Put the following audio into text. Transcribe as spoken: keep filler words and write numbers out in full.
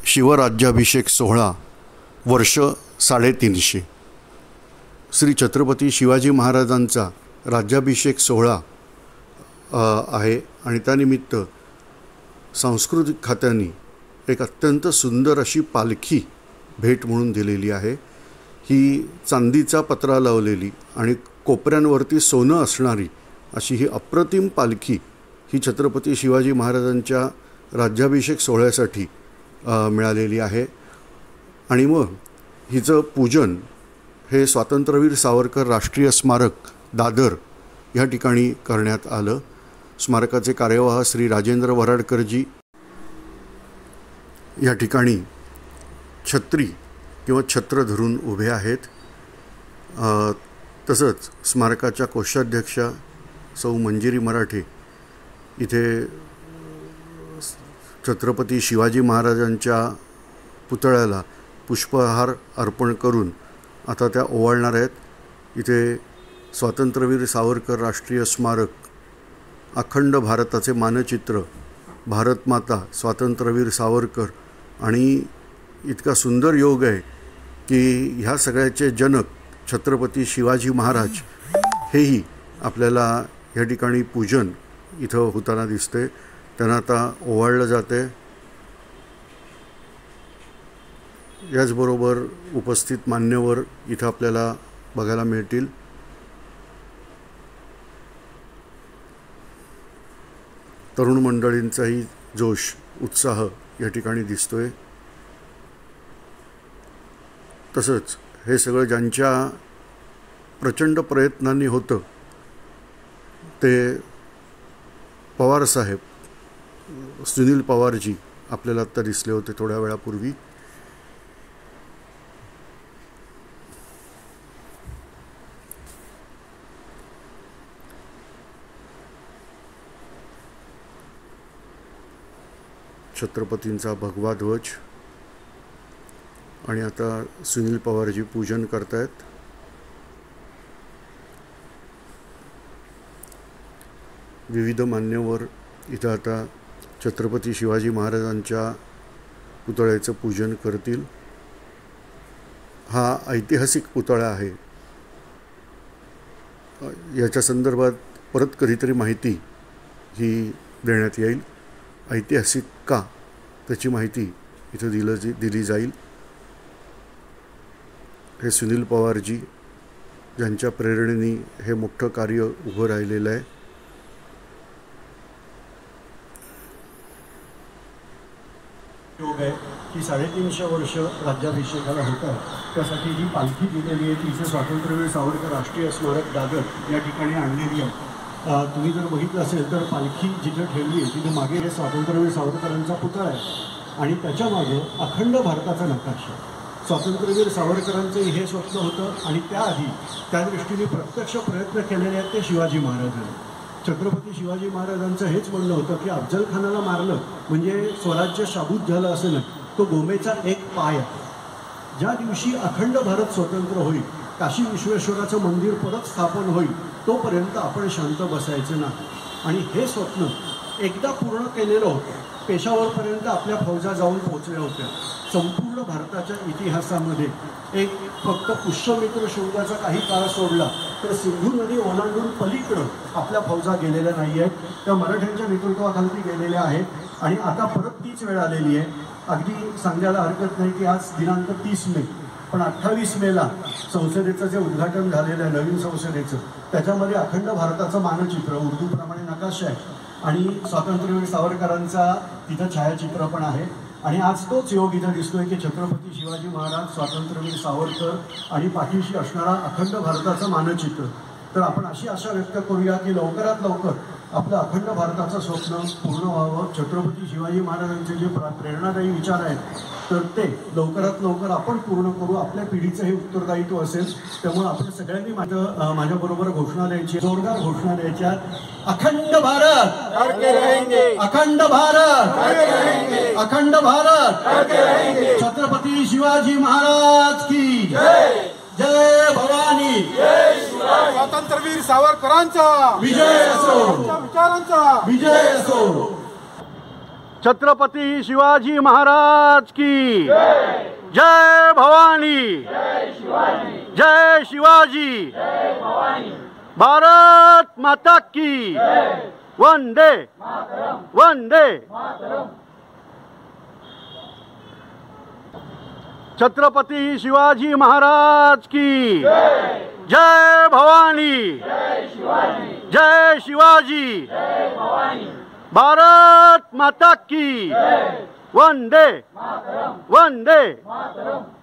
शिवराज्याभिषेक सोहळा वर्ष साडेतीनशे. श्री छत्रपती शिवाजी महाराजांचा राज्याभिषेक सोहळा आहे आणि त्यानिमित्त सांस्कृतिक खात्याने एक अत्यंत सुंदर अशी पालखी भेट म्हणून दिलेली आहे. ही चांदीचा पत्रा लावलेली आणि कोपऱ्यांवरती सोनं असणारी अशी ही अप्रतिम पालखी ही छत्रपती शिवाजी महाराजांच्या राज्याभिषेक सोहळ्यासाठी मिळालेली आहे. आणि मग हिचं पूजन हे स्वातंत्र्यवीर सावरकर राष्ट्रीय स्मारक दादर या ठिकाणी करण्यात आलं. स्मारकाचे कार्यवाह श्री राजेंद्र वराडकरजी या ठिकाणी छत्री किंवा छत्र धरून उभे आहेत. तसंच स्मारकाच्या कोषाध्यक्षा सौ मंजिरी मराठे इथे छत्रपती शिवाजी महाराजांच्या पुतळ्याला पुष्पहार अर्पण करून आता त्या ओवाळणार आहेत. इथे स्वातंत्र्यवीर सावरकर राष्ट्रीय स्मारक, अखंड भारताचे मानचित्र, भारतमाता, स्वातंत्र्यवीर सावरकर आणि इतका सुंदर योग आहे की ह्या सगळ्याचे जनक छत्रपती शिवाजी महाराज हेही आपल्याला या ठिकाणी पूजन इथं होताना दिसते. त्यांना आता ओवाळलं जाते. याचबरोबर उपस्थित मान्यवर इथं आपल्याला बघायला मिळतील. तरुण मंडळींचाही जोश, उत्साह या ठिकाणी दिसतोय. तसंच हे सगळं ज्यांच्या प्रचंड प्रयत्नांनी होतं ते पवारसाहेब, सुनील पवारजी आपल्याला आत्ता दिसले होते थोड्या वेळापूर्वी. छत्रपतींचा भगवा ध्वज आणि आता सुनील पवारजी पूजन करतायत. विविध मान्यवर इथं आता छत्रपती शिवाजी महाराजांच्या पुतळ्याचं पूजन करतील. हा ऐतिहासिक पुतळा आहे. याच्या संदर्भात परत कधीतरी माहिती ही देण्यात येईल. ऐतिहासिक का त्याची माहिती इथं दिलं जी दिली जाईल. हे सुनील पवारजी ज्यांच्या प्रेरणेने हे मोठं कार्य उभं राहिलेलं आहे. योग आहे की साडेतीनशे वर्ष राज्याभिषेकाला होतं, त्यासाठी जी पालखी दिलेली आहे ती इथे स्वातंत्र्यवीर सावरकर राष्ट्रीय स्मारक दादर या ठिकाणी आणलेली आहे. तुम्ही जर बघितलं असेल तर पालखी जिथे ठेवली आहे तिथे मागे हे स्वातंत्र्यवीर सावरकरांचा पुतळा आहे आणि त्याच्यामागे अखंड भारताचा नकाशा. स्वातंत्र्यवीर सावरकरांचं हे स्वप्न होतं आणि त्याआधी त्या दृष्टीने प्रत्यक्ष प्रयत्न केलेले आहेत ते शिवाजी महाराजांनी. छत्रपती शिवाजी महाराजांचं हेच म्हणणं होतं की अफजल खानाला मारलं म्हणजे स्वराज्य शाबूत झालं असं नाही, तो गोमेचा एक पाय आहे. ज्या दिवशी अखंड भारत स्वतंत्र होईल, काशी विश्वेश्वराचं मंदिर परत स्थापन होईल, तोपर्यंत आपण शांत बसायचं नाही. आणि हे स्वप्न एकदा पूर्ण केलेलं होतं. पेशावरपर्यंत आपल्या फौजा जाऊन पोहोचल्या होत्या. संपूर्ण भारताच्या इतिहासामध्ये एक फक्त पुष्यमित्र शृंगाचा काही काळ सोडला तर सिंधू नदी ओलांडून पलीकडं आपल्या फौजा गेलेल्या नाही आहेत. त्या मराठ्यांच्या नेतृत्वाखाली गेलेल्या आहेत आणि आता परत तीच वेळ आलेली आहे. अगदी सांगायला हरकत नाही की आज दिनांक तीस मे, पण अठ्ठावीस मेला संसदेचं जे उद्घाटन झालेलं आहे नवीन संसदेचं, त्याच्यामध्ये अखंड भारताचं मानचित्र उर्दूप्रमाणे नकाशा आहे आणि स्वातंत्र्यवीर सावरकरांचा तिथं छायाचित्र पण आहे. आणि आज तोच योग इथं दिसतोय की छत्रपती शिवाजी महाराज, स्वातंत्र्यवीर सावरकर आणि पाठीशी असणारा अखंड भारताचं मानचित्र. तर आपण अशी आशा व्यक्त करूया की लवकरात लवकर आपलं अखंड भारताचं स्वप्न पूर्ण व्हावं. छत्रपती शिवाजी महाराजांचे जे प्रेरणादायी विचार आहेत तर ते लवकरात लवकर आपण पूर्ण करू. आपल्या पिढीचं हे उत्तरदायित्व असेल. त्यामुळे आपण सगळ्यांनी माझं माझ्याबरोबर घोषणा द्यायची, जोरदार घोषणा द्यायच्या. अखंड भारत, अखंड भारत, अखंड भारत. छत्रपती शिवाजी महाराज की जय भवानी. स्वातंत्र्यवीर सावरकरांचा विजय असो, विचारांचा विजय असो. छत्रपती शिवाजी महाराज की जय भवानी, जय शिवाजी, भारत माता की वंदे वंदे। छत्रपती शिवाजी महाराज की जय भवानी, जय शिवाजी, भारत माता की वंदे वंदे।